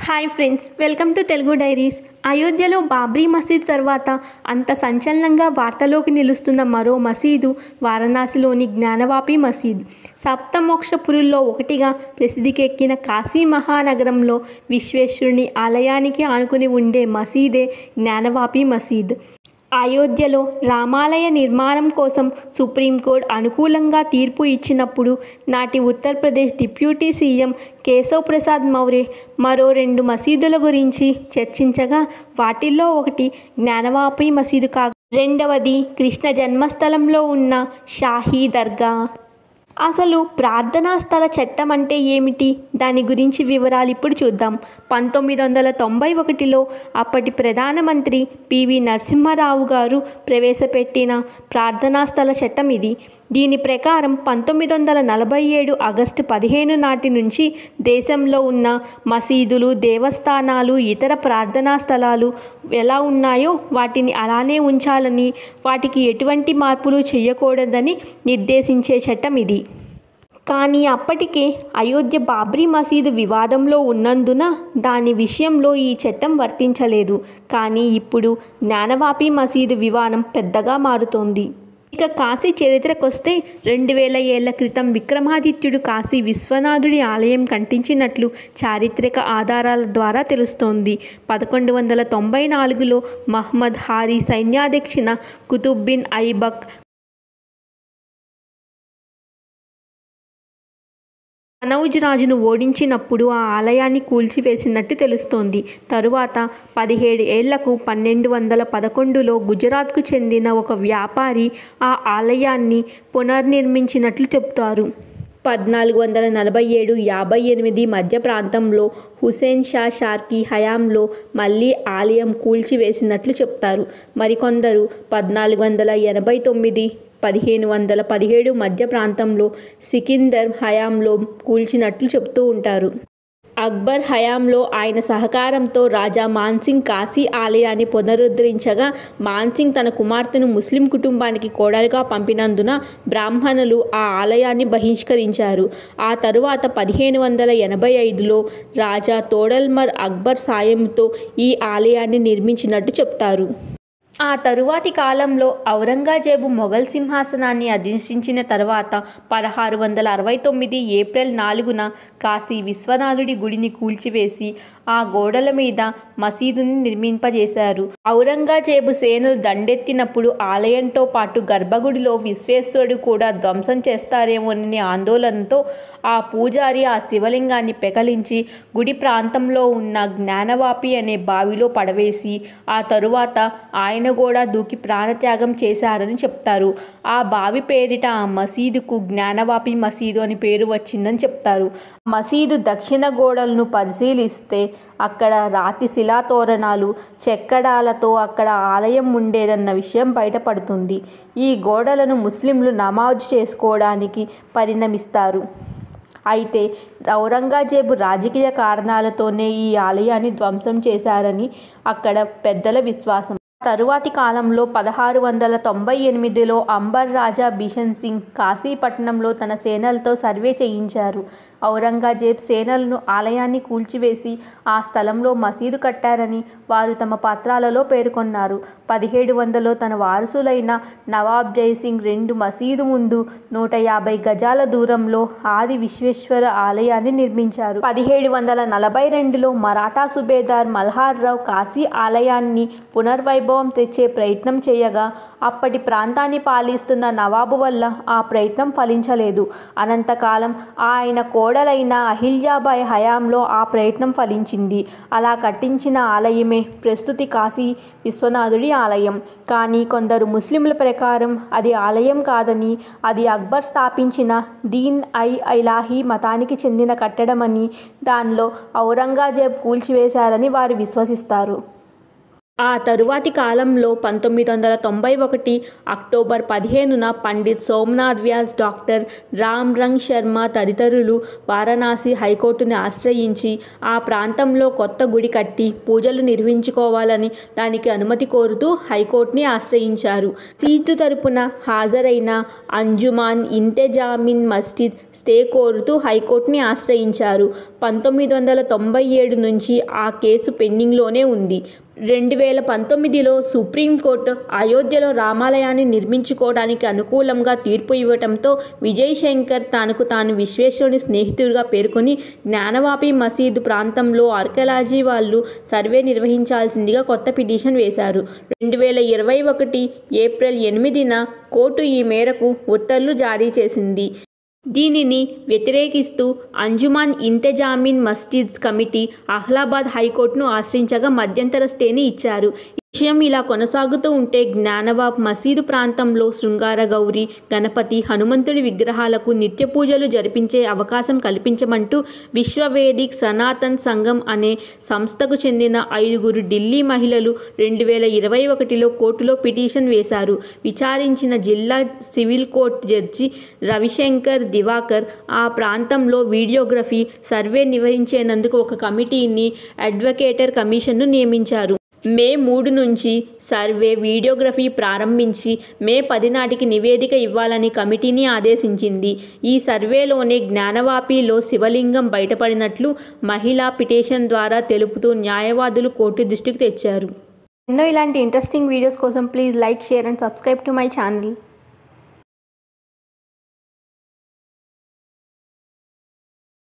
Hi friends, welcome to Telugu diaries. అయోధ్యలో బాబ్రీ మసీద్ తర్వాత అంత సంచలనంగా వార్తలోకి నిలుస్తున్న మరో మసీదు వారణాసిలోని జ్ఞానవాపి మసీద్. సప్తమోక్షపురుల్లో ఒకటిగా ప్రసిద్ధికెక్కిన కాశీ మహానగరంలో విశ్వేశ్వరుని ఆలయానికి ఆనుకుని ఉండే మసీదే జ్ఞానవాపి మసీద్. అయోధ్యలో రామాలయ నిర్మాణం కోసం సుప్రీంకోర్టు అనుకూలంగా తీర్పు ఇచ్చినప్పుడు నాటి ఉత్తరప్రదేశ్ డిప్యూటీ సీఎం కేశవ్ ప్రసాద్ మౌర్య మరో 2 మసీదుల గురించి చర్చించగా వాటిల్లో ఒకటి జ్ఞానవాపి మసీదు కాగా రెండవది కృష్ణ జన్మస్థలంలో ఉన్న షాహీ దర్గా. అసలు ప్రార్థనా స్థల చట్టం అంటే ఏమిటి? దాని గురించి వివరాలు ఇప్పుడు చూద్దాం. 1991లో అప్పటి ప్రధానమంత్రి పివి నరసింహారావు గారు ప్రవేశపెట్టిన ప్రార్థనా స్థల చట్టం ఇది. దీని ప్రకారం 1947 ఆగస్టు 15 నాటి నుంచి దేశంలో ఉన్న మసీదులు, దేవస్థానాలు, ఇతర ప్రార్థనా స్థలాలు ఎలా ఉన్నాయో వాటిని అలానే ఉంచాలని, వాటికి ఎటువంటి మార్పులు చేయకూడదని నిర్దేశించే చట్టం ఇది. కానీ అప్పటికే అయోధ్య బాబ్రీ మసీదు వివాదంలో ఉన్నందున దాని విషయంలో ఈ చట్టం వర్తించలేదు. కానీ ఇప్పుడు జ్ఞానవాపి మసీదు వివాదం పెద్దగా మారుతోంది. ఇక కాశీ చరిత్రకొస్తే 2000 ఏళ్ల క్రితం విక్రమాదిత్యుడు కాశీ విశ్వనాథుడి ఆలయం కట్టించినట్లు చారిత్రక ఆధారాల ద్వారా తెలుస్తోంది. 1194లో మహ్మద్ హారీ సైన్యాధ్యక్షున కుతుబ్ బిన్ ఐబక్ కనౌజ్ రాజును ఓడించినప్పుడు ఆ ఆలయాన్ని కూల్చివేసినట్టు తెలుస్తోంది. తరువాత 17 ఏళ్లకు 1211లో గుజరాత్కు చెందిన ఒక వ్యాపారి ఆ ఆలయాన్ని పునర్నిర్మించినట్లు చెబుతారు. 1447-58 మధ్య ప్రాంతంలో హుసేన్ షా షార్కీ హయాంలో మళ్లీ ఆలయం కూల్చివేసినట్లు చెప్తారు. మరికొందరు 1489-1517 మధ్య ప్రాంతంలో సికిందర్ హయాంలో కూల్చినట్లు చెబుతూ ఉంటారు. అక్బర్ హయాంలో ఆయన సహకారంతో రాజా మాన్సింగ్ కాశీ ఆలయాన్ని పునరుద్ధరించగా మాన్సింగ్ తన కుమార్తెను ముస్లిం కుటుంబానికి కోడలుగా పంపినందున బ్రాహ్మణులు ఆ ఆలయాన్ని బహిష్కరించారు. ఆ తరువాత 1585లో రాజా తోడల్మర్ అక్బర్ సాయంతో ఈ ఆలయాన్ని నిర్మించినట్టు చెప్తారు. ఆ తరువాతి కాలంలో ఔరంగజేబు మొఘల్ సింహాసనాన్ని అధిష్ఠించిన తర్వాత 1669 ఏప్రిల్ 4న కాశీ విశ్వనాథుడి గుడిని కూల్చివేసి ఆ గోడల మీద మసీదుని నిర్మింపజేశారు. ఔరంగజేబు సేనలు దండెత్తినప్పుడు ఆలయంతో పాటు గర్భగుడిలో విశ్వేశ్వరుడు కూడా ధ్వంసం చేస్తారేమోననే ఆందోళనతో ఆ పూజారి ఆ శివలింగాన్ని పెకలించి గుడి ప్రాంతంలో ఉన్న జ్ఞానవాపి అనే బావిలో పడవేసి ఆ తరువాత ఆయన కూడా దూకి ప్రాణత్యాగం చేశారని చెప్తారు. ఆ బావి పేరిట ఆ మసీదుకు జ్ఞానవాపి మసీదు అని పేరు వచ్చిందని చెప్తారు. మసీదు దక్షిణ గోడలను పరిశీలిస్తే అక్కడ రాతి శిలాతోరణాలు, చెక్కడాలతో అక్కడ ఆలయం ఉండేదన్న విషయం బయటపడుతుంది. ఈ గోడలను ముస్లింలు నమాజ్ చేసుకోవడానికి పరిణమిస్తారు. అయితే ఔరంగజేబు రాజకీయ కారణాలతోనే ఈ ఆలయాన్ని ధ్వంసం చేశారని అక్కడ పెద్దల విశ్వాసం. తరువాతి కాలంలో 1698లో అంబర్ రాజా బిషన్ సింగ్ కాశీపట్నంలో తన సేనలతో సర్వే చేయించారు. ఔరంగజేబ్ సేనలను ఆలయాన్ని కూల్చివేసి ఆ స్థలంలో మసీదు కట్టారని వారు తమ పత్రాలలో పేర్కొన్నారు. 1700లో తన వారసులైన నవాబ్ జైసింగ్ మసీదు ముందు 150 గజాల దూరంలో ఆది విశ్వేశ్వర ఆలయాన్ని నిర్మించారు. 1742లో మరాఠా సుబేదార్ మల్హార్ రావు కాశీ ఆలయాన్ని పునర్వైభవం తెచ్చే ప్రయత్నం చేయగా అప్పటి ప్రాంతాన్ని పాలిస్తున్న నవాబు వల్ల ఆ ప్రయత్నం ఫలించలేదు. అనంతకాలం ఆయన కోడలైన అహిల్యాబాయ్ హయాంలో ఆ ప్రయత్నం ఫలించింది. అలా కట్టించిన ఆలయమే ప్రస్తుతి కాశీ విశ్వనాథుడి ఆలయం. కానీ కొందరు ముస్లింల ప్రకారం అది ఆలయం కాదని, అది అక్బర్ స్థాపించిన దీన్ ఇలాహీ మతానికి చెందిన కట్టడమని, దానిలో ఔరంగజేబ్ కూల్చివేశారని వారు విశ్వసిస్తారు. ఆ తరువాతి కాలంలో 1991 అక్టోబర్ 15న పండిత్ సోమనాథ్ వ్యాస్, డాక్టర్ రామ్ రంగ్ శర్మ తదితరులు వారణాసి హైకోర్టుని ఆశ్రయించి ఆ ప్రాంతంలో కొత్త గుడి కట్టి పూజలు నిర్వహించుకోవాలని దానికి అనుమతి కోరుతూ హైకోర్టుని ఆశ్రయించారు. సీటు తరపున హాజరైన అంజుమాన్ ఇంతెజామిన్ మస్జిద్ స్టే కోరుతూ హైకోర్టుని ఆశ్రయించారు. 1997 నుంచి ఆ కేసు పెండింగ్లోనే ఉంది. 2019లో సుప్రీంకోర్టు అయోధ్యలో రామాలయాన్ని నిర్మించుకోవడానికి అనుకూలంగా తీర్పు ఇవ్వడంతో విజయ్ శంకర్ తనకు తాను విశ్వేశ్వరుని స్నేహితుడిగా పేర్కొని జ్ఞానవాపి మసీదు ప్రాంతంలో ఆర్కియాలజీ వాళ్ళు సర్వే నిర్వహించాల్సిందిగా కొత్త పిటిషన్ వేశారు. 2021 ఏప్రిల్ 8న కోర్టు ఈ మేరకు ఉత్తర్వులు జారీ చేసింది. దీనిని వ్యతిరేకిస్తూ అంజుమాన్ ఇంతెజామిన్ మస్జిద్స్ కమిటీ అలహాబాద్ హైకోర్టును ఆశ్రయించగా మధ్యంతర స్టేని ఇచ్చారు. ఈ విషయం ఇలా కొనసాగుతూ ఉంటే జ్ఞానవాప్ మసీదు ప్రాంతంలో శృంగార గౌరి, గణపతి, హనుమంతుడి విగ్రహాలకు నిత్య పూజలు జరిపించే అవకాశం కల్పించమంటూ విశ్వవేదిక్ సనాతన్ సంఘం అనే సంస్థకు చెందిన 5 ఢిల్లీ మహిళలు 2021లో కోర్టులో పిటిషన్ వేశారు. విచారించిన జిల్లా civil court judge Ravishankar Diwakar ఆ ప్రాంతంలో వీడియోగ్రఫీ సర్వే నిర్వహించేందుకు ఒక కమిటీని అడ్వకేటర్ కమిషన్ను నియమించారు. మే 3 నుంచి సర్వే వీడియోగ్రఫీ ప్రారంభించి మే 10 నాటికి నివేదిక ఇవ్వాలని కమిటీని ఆదేశించింది. ఈ సర్వేలోనే జ్ఞానవాపిలో శివలింగం బయటపడినట్లు మహిళా పిటిషన్ ద్వారా తెలుపుతూ న్యాయవాదులు కోర్టు దృష్టికి తెచ్చారు. ఎన్నో ఇలాంటి ఇంట్రెస్టింగ్ వీడియోస్ కోసం please like, share and subscribe to my channel.